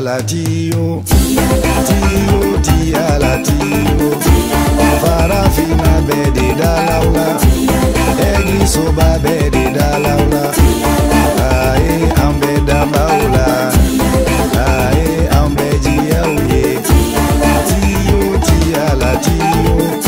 la tio, tio, tia la tio. Farafina bedi da laula, egli soba bedi da laula. Ae ambe da baula, ae ambe jiauye. Tio, tia la tio.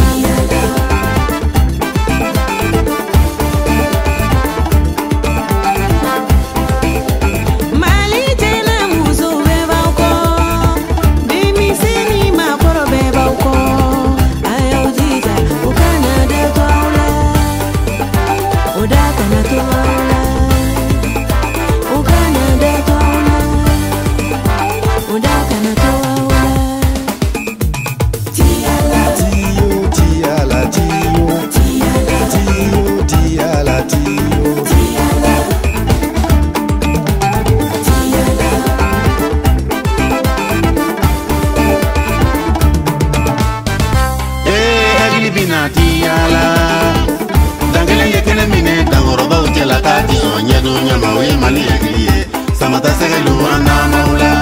Samata segelu anda maula